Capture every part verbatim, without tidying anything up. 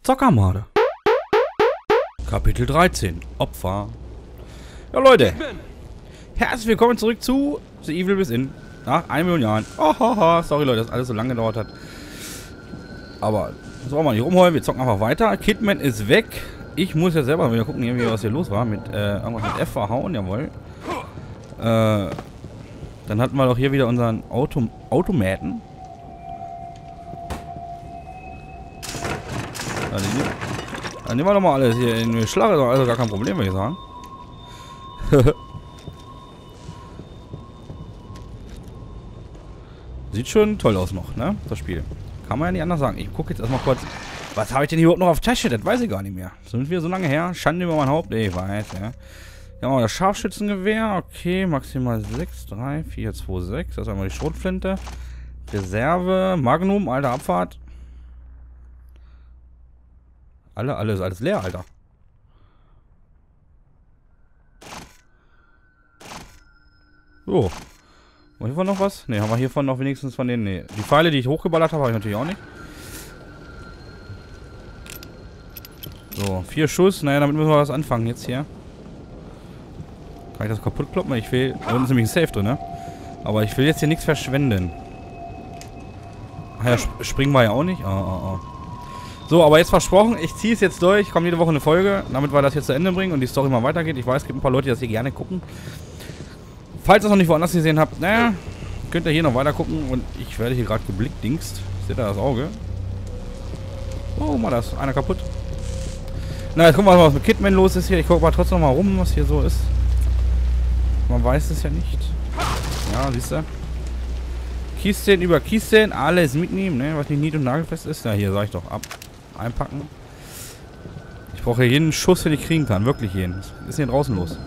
Zockermorde. Kapitel dreizehn. Opfer. Ja, Leute. Herzlich willkommen zurück zu The Evil Within. Nach einer Million Jahren. Oh, oh, oh. Sorry, Leute, dass alles so lange gedauert hat. Aber das wollen wir nicht rumholen. Wir zocken einfach weiter. Kidman ist weg. Ich muss jetzt selber wieder gucken, irgendwie, was hier los war. Mit äh, irgendwas mit F verhauen, jawohl. Äh, dann hatten wir doch hier wieder unseren Auto Automaten. Dann, dann nehmen wir doch mal alles hier in die Schlag, also gar kein Problem, würde ich sagen. Sieht schon toll aus noch, ne? Das Spiel. Kann man ja nicht anders sagen. Ich gucke jetzt erstmal kurz. Was habe ich denn hier überhaupt noch auf Tasche? Das weiß ich gar nicht mehr. Sind wir so lange her? Schande über mein Haupt? Nee, ich weiß, ja. Ja, mal das Scharfschützengewehr. Okay, maximal sechs, drei, vier, zwei, sechs. Das ist einmal die Schrotflinte. Reserve, Magnum, alter Abfahrt. Alle, alles, alles leer, Alter. So. Haben wir hiervon noch was? Ne, haben wir hiervon noch wenigstens von den... Ne, die Pfeile, die ich hochgeballert habe, habe ich natürlich auch nicht. So, vier Schuss. Naja, damit müssen wir was anfangen jetzt hier. Kann ich das kaputt kloppen? Ich will... Da unten ist nämlich ein Safe drin, ne? Aber ich will jetzt hier nichts verschwenden. Ach ja, sp springen wir ja auch nicht. Oh, oh, oh. So, aber jetzt versprochen, ich ziehe es jetzt durch. Kommt jede Woche eine Folge, damit wir das jetzt zu Ende bringen und die Story mal weitergeht. Ich weiß, es gibt ein paar Leute, die das hier gerne gucken. Falls ihr es noch nicht woanders gesehen habt, naja, könnt ihr hier noch weiter gucken. Und ich werde hier gerade geblickdingst. Seht ihr das Auge? Oh, mal das. Einer kaputt. Na, jetzt gucken wir mal, was mit Kidman los ist hier. Ich gucke mal trotzdem noch mal rum, was hier so ist. Man weiß es ja nicht. Ja, siehst du? Kisten über Kisten, alles mitnehmen, ne? Was nicht nied- und nagelfest ist. Ja, hier, sag ich doch, ab. Einpacken. Ich brauche ja jeden Schuss, den ich kriegen kann. Wirklich jeden. Was ist hier draußen los?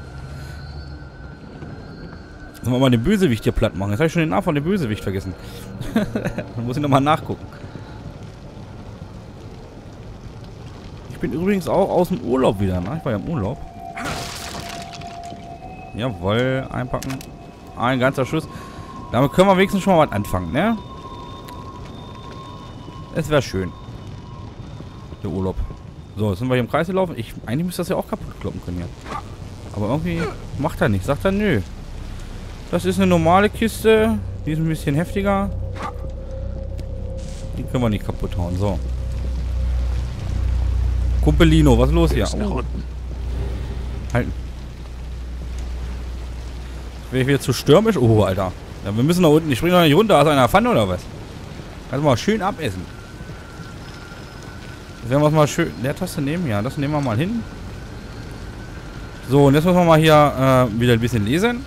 Sollen wir mal den Bösewicht hier platt machen? Jetzt habe ich schon den Namen von dem Bösewicht vergessen. Dann muss ich nochmal nachgucken. Ich bin übrigens auch aus dem Urlaub wieder, ne? Ich war ja im Urlaub. Jawohl, einpacken. Ein ganzer Schuss. Damit können wir wenigstens schon mal was anfangen, ne? Es wäre schön. Der Urlaub. So, jetzt sind wir hier im Kreis gelaufen. Ich, eigentlich müsste das ja auch kaputt kloppen können hier. Aber irgendwie macht er nicht. Sagt er, nö. Das ist eine normale Kiste. Die ist ein bisschen heftiger. Die können wir nicht kaputt hauen. So. Kumpelino, was ist los hier? Oh. Halten. Wäre ich wieder zu stürmisch? Oh, Alter. Ja, wir müssen da unten. Ich springe doch nicht runter aus einer Pfanne oder was? Also mal schön abessen. Jetzt werden wir es mal schön. Leertaste nehmen? Ja, das nehmen wir mal hin. So, und jetzt müssen wir mal hier äh, wieder ein bisschen lesen.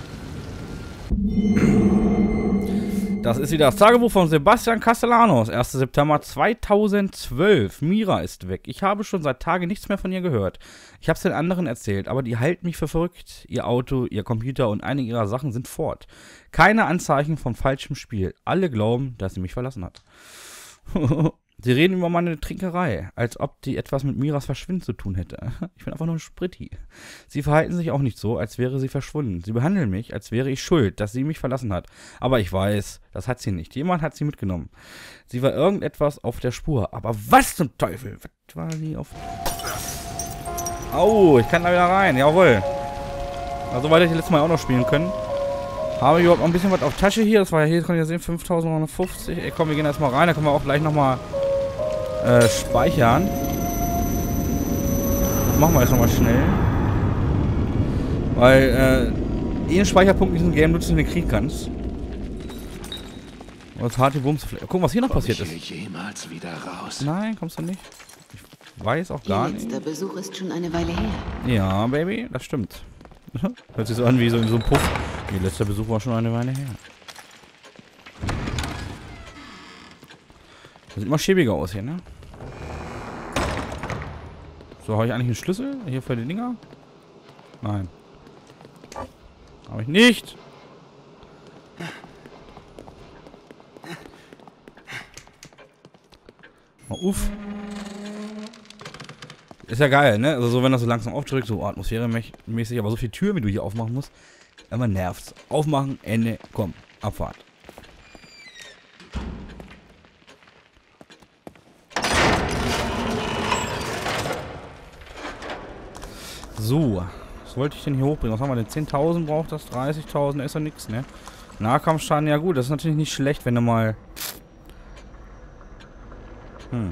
Das ist wieder das Tagebuch von Sebastian Castellanos. erster September zweitausendzwölf. Mira ist weg. Ich habe schon seit Tagen nichts mehr von ihr gehört. Ich habe es den anderen erzählt, aber die halten mich für verrückt. Ihr Auto, ihr Computer und einige ihrer Sachen sind fort. Keine Anzeichen von falschem Spiel. Alle glauben, dass sie mich verlassen hat. Sie reden über meine Trinkerei, als ob die etwas mit Miras Verschwinden zu tun hätte. Ich bin einfach nur ein Spritti. Sie verhalten sich auch nicht so, als wäre sie verschwunden. Sie behandeln mich, als wäre ich schuld, dass sie mich verlassen hat. Aber ich weiß, das hat sie nicht. Jemand hat sie mitgenommen. Sie war irgendetwas auf der Spur. Aber was zum Teufel? Was war sie auf... Au, ich kann da wieder rein. Jawohl. Also, weil ich letztes Mal auch noch spielen können. Habe ich überhaupt noch ein bisschen was auf Tasche hier? Das war ja hier, das kann ich ja sehen, fünftausendneunhundertfünfzig. Ey, komm, wir gehen erstmal rein. Da können wir auch gleich nochmal äh, speichern. Das machen wir jetzt nochmal schnell. Weil, äh, jeden Speicherpunkt in diesem Game nutzt, den du kriegen kannst. Was hart die Bums. Gucken, was hier noch passiert ist. Jemals wieder raus? Nein, kommst du nicht. Ich weiß auch gar nicht. Ihr letzter Besuch ist schon eine Weile her. Ja, Baby, das stimmt. Hört sich so an wie so in so einem Puff. Ihr letzter Besuch war schon eine Weile her. Das sieht immer schäbiger aus hier, ne? So, habe ich eigentlich einen Schlüssel hier für die Dinger? Nein. Habe ich nicht. Mal uff. Ist ja geil, ne? Also so, wenn das so langsam aufdrückt, so atmosphäremäßig, aber so viel Tür, wie du hier aufmachen musst, immer nervt's. Aufmachen, Ende, komm, Abfahrt. So. Was wollte ich denn hier hochbringen? Was haben wir denn? zehntausend braucht das? dreißigtausend? Ist ja nix, ne? Nahkampfschaden, ja gut. Das ist natürlich nicht schlecht, wenn du mal... Hm.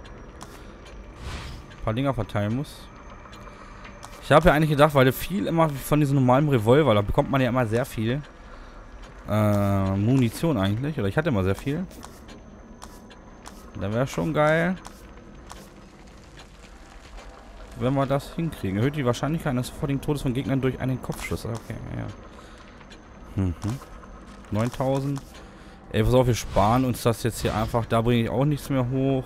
Ein paar Dinger verteilen muss. Ich habe ja eigentlich gedacht, weil du viel immer von diesem normalen Revolver, da bekommt man ja immer sehr viel äh, Munition eigentlich. Oder ich hatte immer sehr viel. Da wäre schon geil, wenn wir das hinkriegen. Erhöht die Wahrscheinlichkeit eines sofortigen Todes von Gegnern durch einen Kopfschuss. Okay, ja. Mhm. neuntausend. Ey, pass auf, wir sparen uns das jetzt hier einfach. Da bringe ich auch nichts mehr hoch.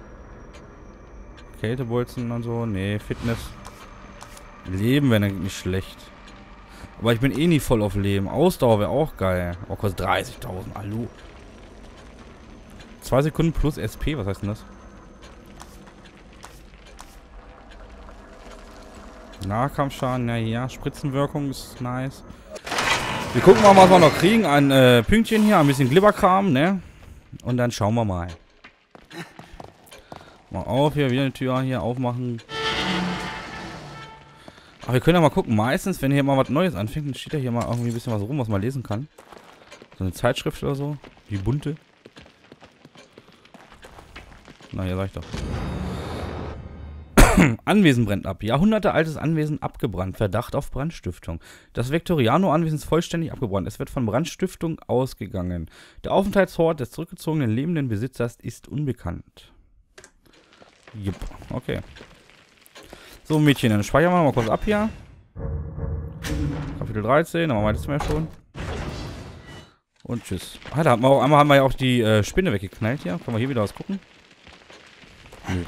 Kältebolzen und so. Nee, Fitness. Leben wäre nicht schlecht. Aber ich bin eh nie voll auf Leben. Ausdauer wäre auch geil. Oh, kostet dreißigtausend. Hallo. Zwei Sekunden plus S P. Was heißt denn das? Nahkampfschaden. Na ja, Spritzenwirkung ist nice. Wir gucken mal, was wir noch kriegen. Ein äh, Pünktchen hier. Ein bisschen Glibberkram, ne? Und dann schauen wir mal. Mal auf hier. Wieder eine Tür hier aufmachen. Aber wir können ja mal gucken. Meistens, wenn hier mal was Neues anfängt, dann steht ja hier mal irgendwie ein bisschen was rum, was man lesen kann. So eine Zeitschrift oder so. Die bunte. Na, hier sag ich doch. Anwesen brennt ab. Jahrhundertealtes Anwesen abgebrannt. Verdacht auf Brandstiftung. Das Victoriano-Anwesen ist vollständig abgebrannt. Es wird von Brandstiftung ausgegangen. Der Aufenthaltsort des zurückgezogenen lebenden Besitzers ist unbekannt. Jupp. Okay. So, Mädchen, dann speichern wir mal kurz ab hier. Kapitel dreizehn, dann machen wir das mehr schon. Und tschüss. Ah, da haben wir auch, einmal haben wir ja auch die äh, Spinne weggeknallt hier. Können wir hier wieder was gucken? Nö.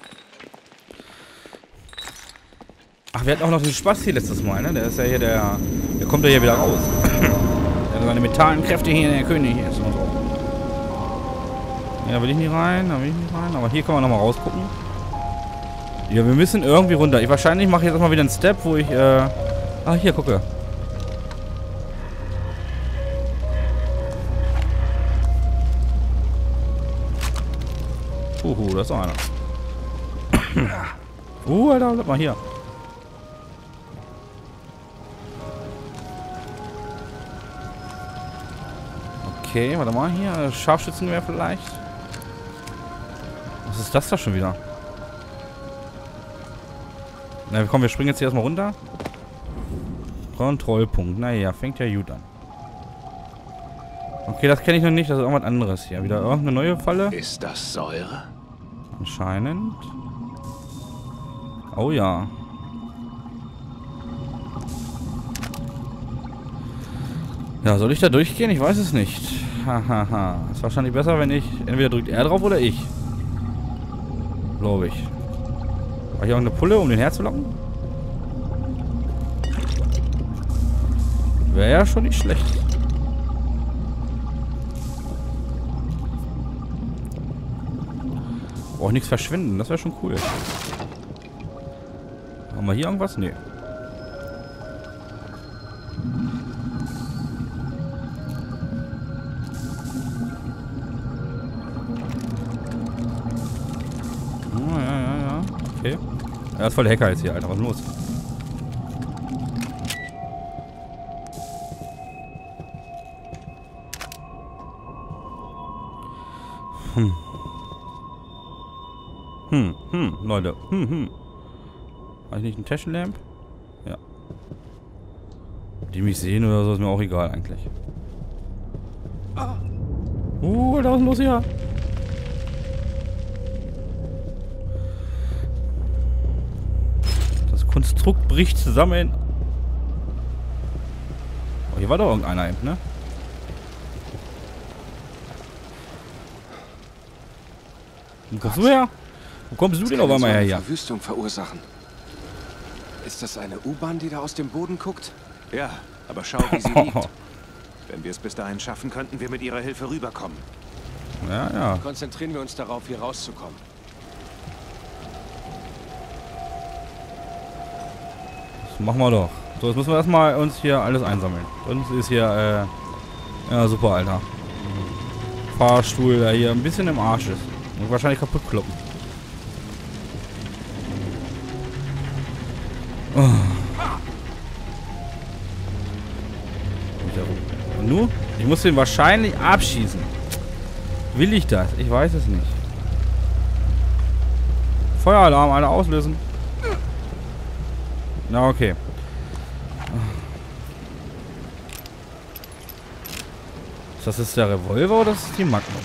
Ach, wir hatten auch noch den Spaß hier letztes Mal, ne? Der ist ja hier der... Der kommt ja hier wieder raus. Der hat seine mentalen Kräfte hier, der König ist und so. Ja, da will ich nicht rein, da will ich nicht rein. Aber hier können wir nochmal rausgucken. Ja, wir müssen irgendwie runter. Ich wahrscheinlich mache ich jetzt erstmal wieder einen Step, wo ich, äh... Ah, hier, gucke. Uhu, da ist noch einer. Uh, Alter, bleib mal hier. Okay, warte mal, hier. Scharfschützengewehr vielleicht. Was ist das da schon wieder? Na komm, wir springen jetzt hier erstmal runter. Kontrollpunkt. Naja, fängt ja gut an. Okay, das kenne ich noch nicht. Das ist irgendwas anderes hier. Wieder irgendeine neue Falle. Ist das Säure? Anscheinend. Oh ja. Ja, soll ich da durchgehen? Ich weiß es nicht. Hahaha. Ist wahrscheinlich besser, wenn ich... Entweder drückt er drauf oder ich. Glaube ich. War hier irgendeine Pulle, um den herzulocken? Wäre ja schon nicht schlecht. Brauche nichts verschwinden, das wäre schon cool. Haben wir hier irgendwas? Nee. Oh, ja, ja, ja. Okay. Er ist voll der Hacker jetzt hier, Alter. Was ist los? Hm. Hm, hm, Leute. Hm, hm. Habe ich nicht einen Taschenlamp? Ja. Die mich sehen oder so, ist mir auch egal eigentlich. Uh, da ist los hier. Das Konstrukt bricht zusammen. Oh, hier war doch irgendeiner eben, ne? Wo kommst du her? Wo kommst du denn auf einmal her hier? Verwüstung verursachen. Ist das eine U-Bahn, die da aus dem Boden guckt? Ja, aber schau, wie sie liegt. Wenn wir es bis dahin schaffen, könnten wir mit ihrer Hilfe rüberkommen. Ja, ja. Konzentrieren wir uns darauf, hier rauszukommen. Das machen wir doch. So, jetzt müssen wir erstmal uns hier alles einsammeln. Sonst ist hier, äh... Ja, super, Alter. Fahrstuhl, der hier ein bisschen im Arsch ist. Und wahrscheinlich kaputt kloppen. Oh. Und nu? Ich muss den wahrscheinlich abschießen. Will ich das? Ich weiß es nicht. Feueralarm, alle auslösen. Na, okay. Das ist der Revolver oder das ist die Magnum?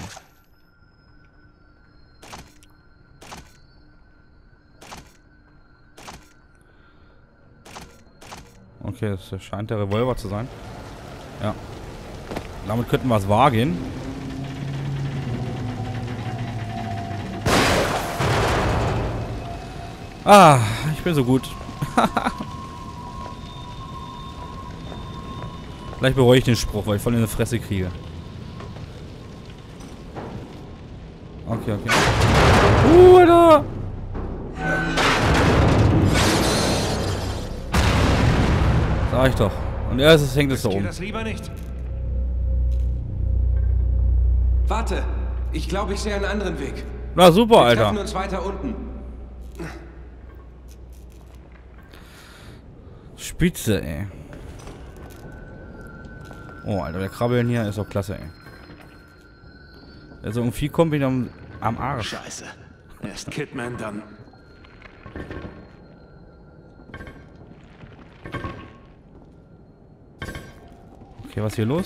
Okay, das scheint der Revolver zu sein. Ja. Damit könnten wir es wagen. Ah, ich bin so gut. Vielleicht bereue ich den Spruch, weil ich voll in die Fresse kriege. Okay, okay. Uh, Alter! Sag ich doch. Und erstes hängt es da oben. das lieber nicht. Warte, ich glaube, ich sehe einen anderen Weg. Na super, Wir Alter. treffen uns weiter unten. Spitze, ey. Oh, Alter, der Krabbeln hier ist doch klasse, ey. Also irgendwie kommt wieder am, am Arsch. Scheiße. Erst Kidman, dann... Okay, was ist hier los?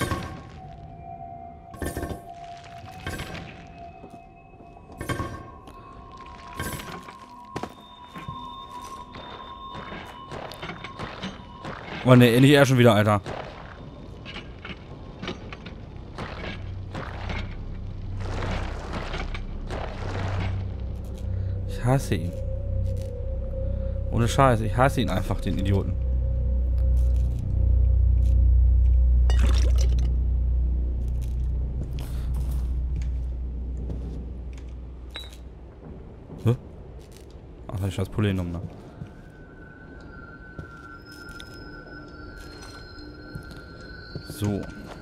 Oh ne, nicht er schon wieder, Alter. Ich hasse ihn. Ohne Scheiß, ich hasse ihn einfach, den Idioten. Hä? Ach, da ist das Polynom, ne? So.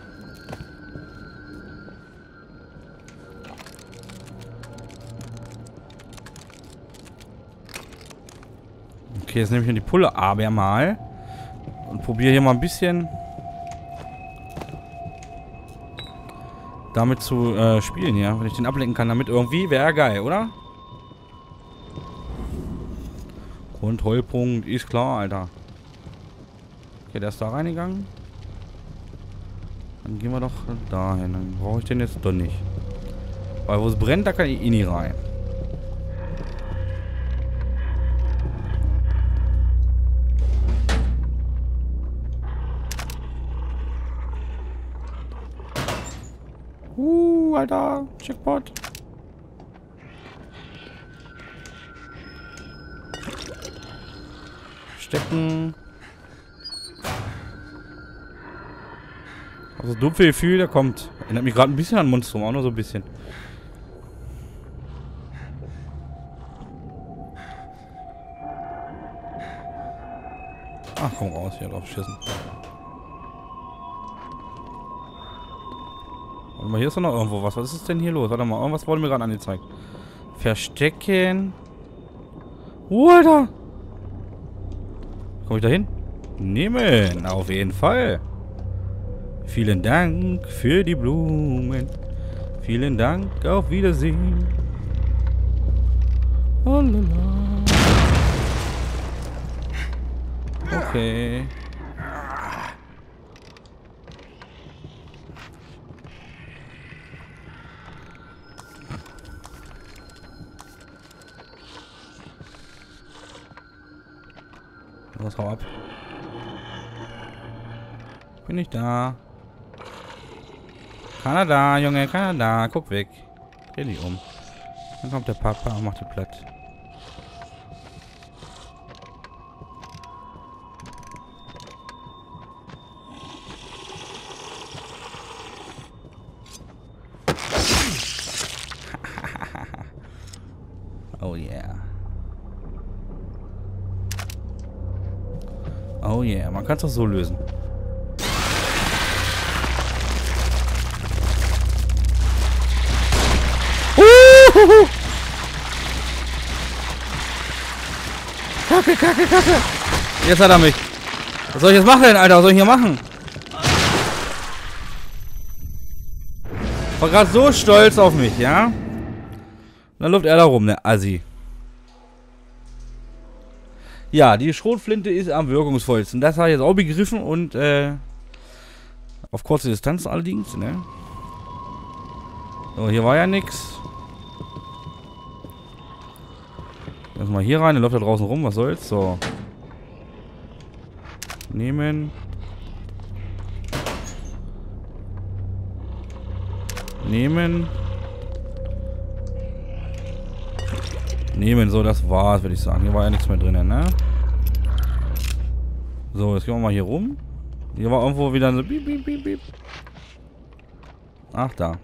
Okay, jetzt nehme ich mir die Pulle aber mal und probiere hier mal ein bisschen damit zu äh, spielen hier, wenn ich den ablenken kann damit irgendwie, wäre geil, oder? Kontrollpunkt ist klar, Alter. Okay, der ist da reingegangen. Dann gehen wir doch dahin. Dann brauche ich den jetzt doch nicht. Weil wo es brennt, da kann ich eh nie rein. Uh, Alter. Checkpot. Stecken. Also dumpfe Gefühl, der kommt. Erinnert mich gerade ein bisschen an Monstrum, auch nur so ein bisschen. Ach, komm raus, hier drauf schießen. Warte mal, hier ist doch noch irgendwo was. Was ist denn hier los? Warte mal, irgendwas wurde mir gerade angezeigt. Verstecken. Oh, Alter! Komm ich da hin? Nehmen, auf jeden Fall. Vielen Dank für die Blumen. Vielen Dank, auf Wiedersehen. Oh, okay. Los, hau ab. Bin ich da? Kanada, Junge, Kanada. Guck weg. Dreh dich um. Dann kommt der Papa und macht die platt. Oh yeah. Oh yeah, man kann es doch so lösen. Uhuhu. Kacke, Kacke, Kacke. Jetzt hat er mich. Was soll ich jetzt machen, Alter? Was soll ich hier machen? War gerade so stolz auf mich, ja? Und dann läuft er da rum, ne Assi. Ja, die Schrotflinte ist am wirkungsvollsten. Das habe ich jetzt auch begriffen und äh, auf kurze Distanz allerdings, ne? So, hier war ja nix. Lass mal hier rein, der läuft da draußen rum, was soll's? So. Nehmen. Nehmen. Nehmen, so, das war's, würde ich sagen. Hier war ja nichts mehr drin, ne? So, jetzt gehen wir mal hier rum. Hier war irgendwo wieder so Piep, Piep, Piep, Piep. Ach, da.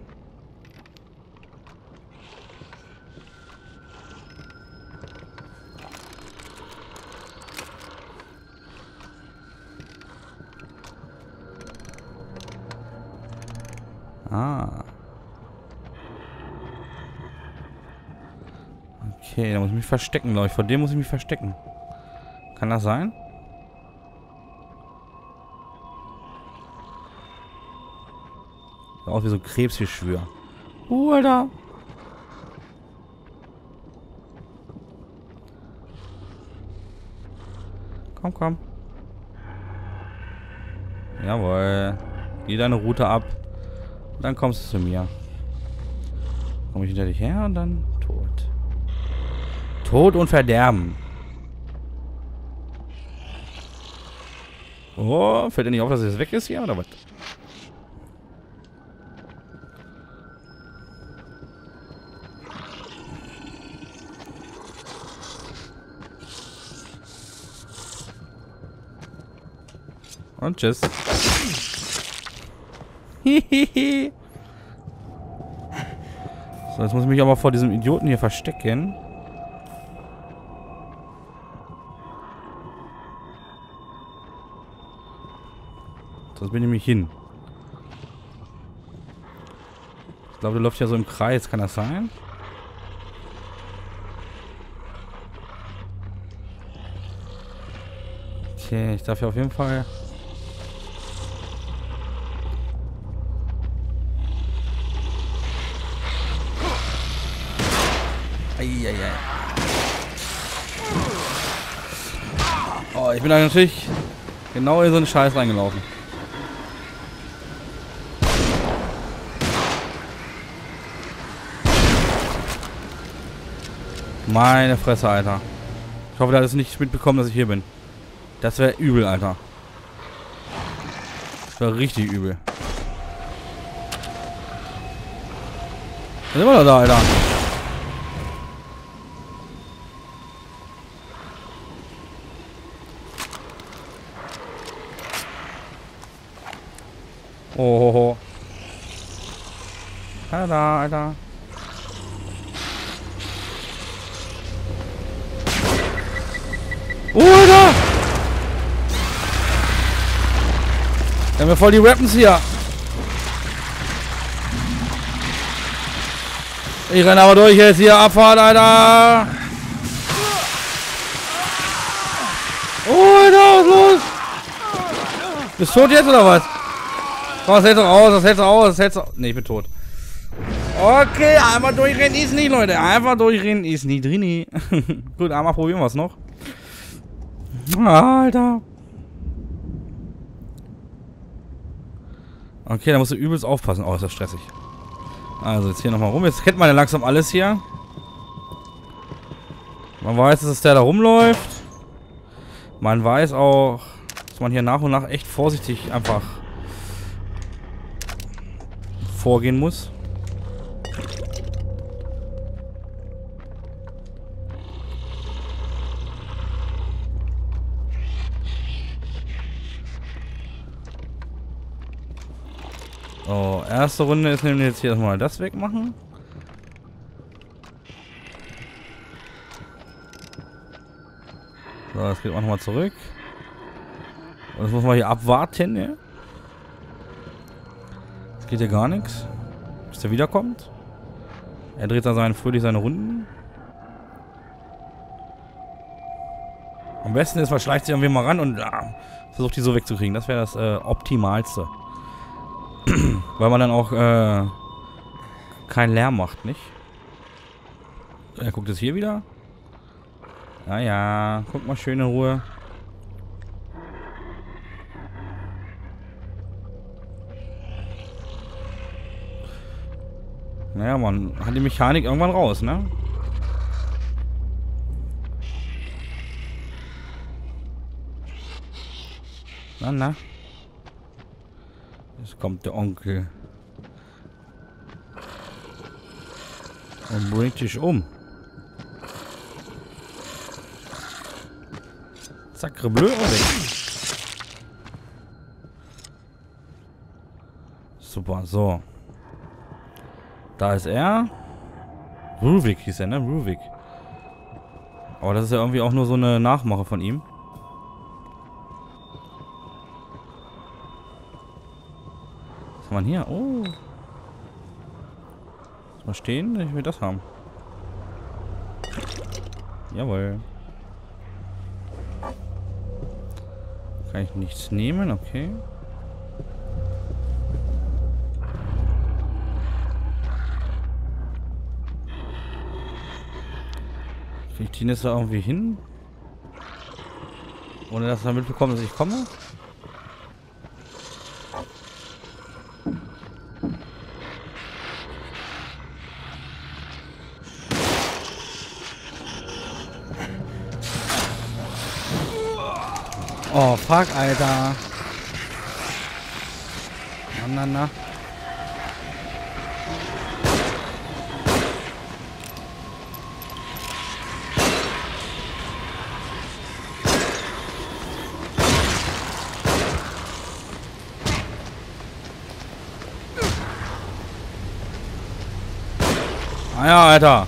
Ah. Okay, da muss ich mich verstecken, glaube ich. Vor dem muss ich mich verstecken. Kann das sein? Sieht aus wie so ein Krebsgeschwür. Uh, Alter. Komm, komm. Jawohl. Geh deine Route ab. Dann kommst du zu mir. Komm ich hinter dich her und dann tot. Tod und Verderben. Oh, fällt dir nicht auf, dass es jetzt weg ist hier, oder was? Und tschüss. Hihihi. So, jetzt muss ich mich aber vor diesem Idioten hier verstecken. Sonst bin ich nämlich hin. Ich glaube, der läuft ja so im Kreis. Kann das sein? Okay, ich darf hier auf jeden Fall... Eieiei. Oh, ich bin da natürlich genau in so einen Scheiß reingelaufen. Meine Fresse, Alter. Ich hoffe, der hat es nicht mitbekommen, dass ich hier bin. Das wäre übel, Alter. Das wäre richtig übel. Da sind wir doch da, Alter. Oh, ho, ho. Alter, Alter. Oh, Alter! Wir haben ja voll die Weapons hier. Ich renne aber durch jetzt hier. Abfahrt, Alter! Oh, Alter, was ist los? Bist du tot jetzt oder was? Oh, das hält doch aus, das hält doch aus, das hält doch... Ne, ich bin tot. Okay, einmal durchrennen ist nicht, Leute. Einfach durchrennen ist nicht drin. Gut, einmal probieren wir es noch. Alter. Okay, da musst du übelst aufpassen. Oh, ist das stressig. Also, jetzt hier nochmal rum. Jetzt kennt man ja langsam alles hier. Man weiß, dass es der da rumläuft. Man weiß auch, dass man hier nach und nach echt vorsichtig einfach vorgehen muss. So, erste Runde ist nämlich jetzt hier erstmal das wegmachen. So, das geht auch nochmal zurück. Und das muss man hier abwarten, ja? Jetzt geht hier gar nichts. Bis der wiederkommt. Er dreht da seinen, fröhlich seine Runden. Am besten ist, man schleicht sich irgendwie mal ran und ja, versucht die so wegzukriegen. Das wäre das äh, Optimalste. Weil man dann auch äh, keinen Lärm macht, nicht? Er guckt jetzt hier wieder. Ja, ja. Guck mal schön in Ruhe. Naja, man hat die Mechanik irgendwann raus, ne? Na, na. Jetzt kommt der Onkel. Und bringt dich um. Sacre bleu, super, so. Da ist er. Ruvik hieß er, ne? Ruvik. Aber das ist ja irgendwie auch nur so eine Nachmache von ihm. Was haben wir hier? Oh. Lass mal stehen, ich will das haben. Jawohl. Kann ich nichts nehmen, okay. Krieg ich den jetzt da irgendwie hin? Ohne dass er mitbekommt, dass ich komme? Oh, fuck, Alter. Na, na, na. Ah ja, Alter.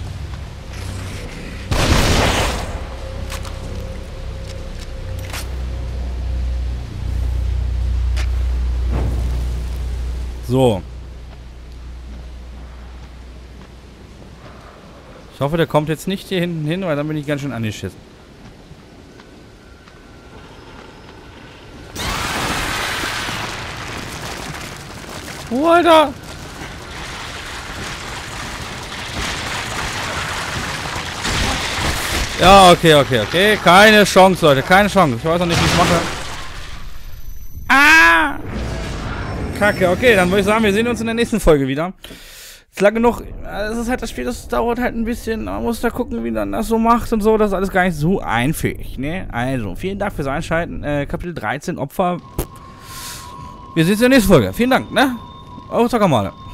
So. Ich hoffe, der kommt jetzt nicht hier hinten hin, weil dann bin ich ganz schön angeschissen. Oh, Alter! Ja, okay, okay, okay. Keine Chance, Leute. Keine Chance. Ich weiß noch nicht, wie ich es mache. Ah! Kacke, okay, dann würde ich sagen, wir sehen uns in der nächsten Folge wieder. Ist lang genug. Es ist halt das Spiel, das dauert halt ein bisschen. Man muss da gucken, wie man das so macht und so. Das ist alles gar nicht so einfach, ne? Also, vielen Dank fürs Einschalten. Äh, Kapitel dreizehn, Opfer. Wir sehen uns in der nächsten Folge. Vielen Dank, ne? Eure Zockermale.